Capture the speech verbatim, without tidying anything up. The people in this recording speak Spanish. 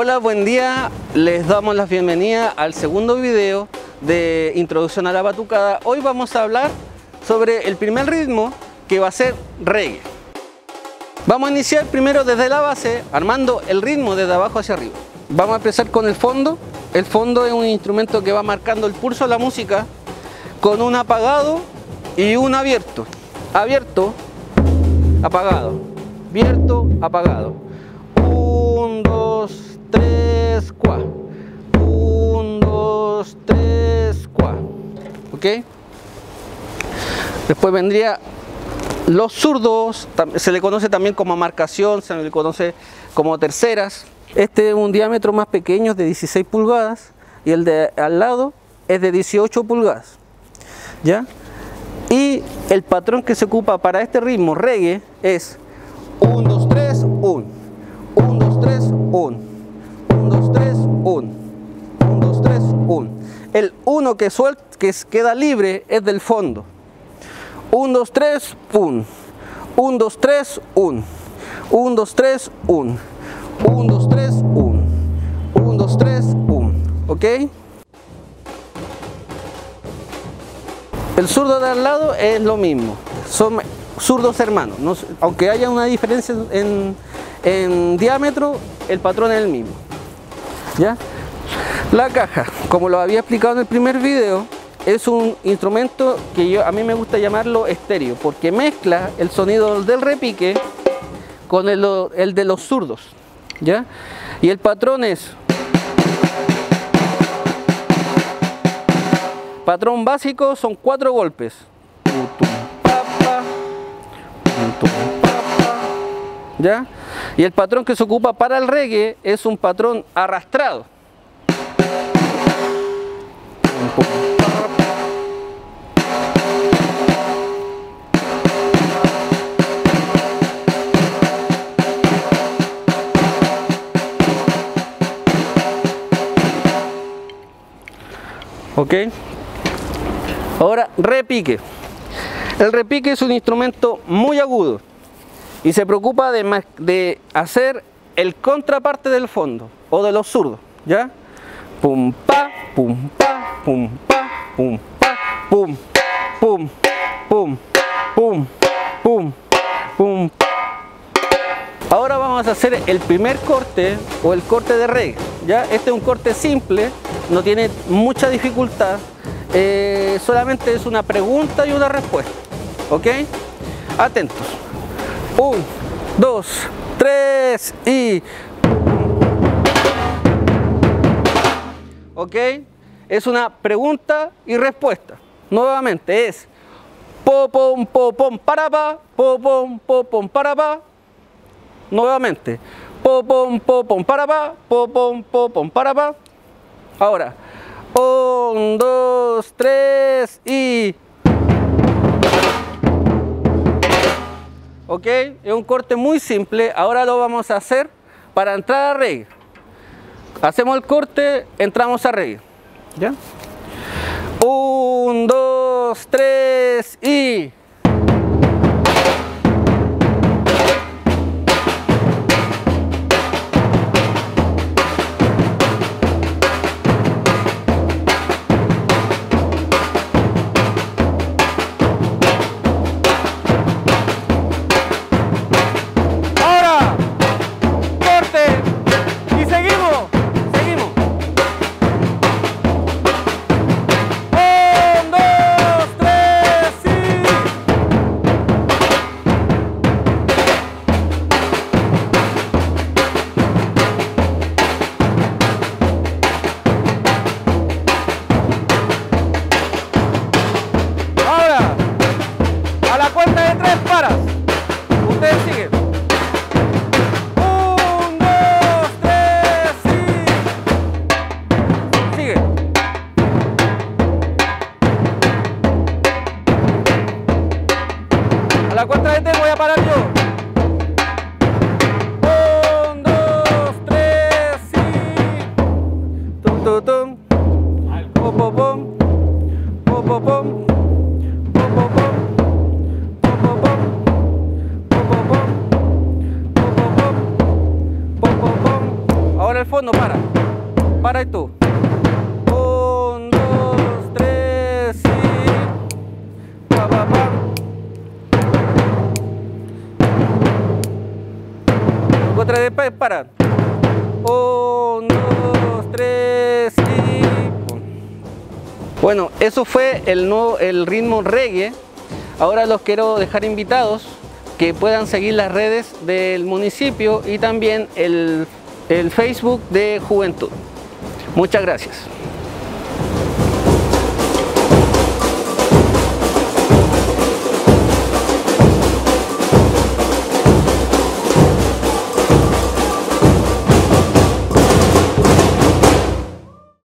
Hola, buen día, les damos la bienvenida al segundo video de Introducción a la Batucada. Hoy vamos a hablar sobre el primer ritmo, que va a ser reggae. Vamos a iniciar primero desde la base, armando el ritmo desde abajo hacia arriba. Vamos a empezar con el fondo. El fondo es un instrumento que va marcando el pulso de la música con un apagado y un abierto. Abierto, apagado, abierto, apagado. Un, dos, tres, cua. Un, dos, tres, cua. ¿Ok? Después vendría los zurdos, se le conoce también como marcación, se le conoce como terceras. Este es un diámetro más pequeño, es de dieciséis pulgadas, y el de al lado es de dieciocho pulgadas. ¿Ya? Y el patrón que se ocupa para este ritmo reggae es uno, dos, tres, uno. uno, dos, tres, uno. uno, dos, tres, uno. uno, dos, tres, uno. El uno que, suelta, que queda libre es del fondo. uno, dos, tres, uno. uno, dos, tres, uno. uno, dos, tres, uno. uno, dos, tres, uno. uno, dos, tres, uno. ¿Ok? El zurdo de al lado es lo mismo. Son zurdos hermanos. No, aunque haya una diferencia en, en diámetro, el patrón es el mismo. ¿Ya? La caja, como lo había explicado en el primer video, es un instrumento que yo, a mí me gusta llamarlo estéreo, porque mezcla el sonido del repique con el, el de los zurdos. ¿Ya? Y el patrón es patrón básico, son cuatro golpes. ¿Ya? Y el patrón que se ocupa para el reggae es un patrón arrastrado. ¿Ok? Ahora, repique. El repique es un instrumento muy agudo y se preocupa de, de hacer el contraparte del fondo o de los zurdos. ¿Ya? Pum, pa, pum, pa, pum, pa, pum, pa, pum, pum, pum, pum, pum, pum. Ahora vamos a hacer el primer corte o el corte de reggae. ¿Ya? Este es un corte simple, no tiene mucha dificultad, eh, solamente es una pregunta y una respuesta. ¿Ok? Atentos. Un, dos, tres y... ¿Ok? Es una pregunta y respuesta. Nuevamente es po pom po pom para pa, po pom po pom para pa. Nuevamente po pom po pom para pa, po pom po pom para pa. Ahora un, dos, tres y... ¿Ok? Es un corte muy simple. Ahora lo vamos a hacer para entrar a reggae. Hacemos el corte, entramos a reggae. ¿Ya? Un, dos, tres y... A la cuenta de tres voy a parar yo. Un, dos, tres, y... Tum, tum, tum. Pom, pom, pom. Pom, pom, pom. Pom, pom, pom. Pom, pom, pom. Pom, pom, pom. Pom, pom, pom. Pom, pom, pom. Ahora el fondo. no para. Para y tú. Un, dos, tres y... Pa, pa, pa. Otra vez para parar. Un, dos, tres y... Bueno, eso fue el, nuevo, el ritmo reggae. Ahora los quiero dejar invitados que puedan seguir las redes del municipio y también el, el Facebook de Juventud. Muchas gracias.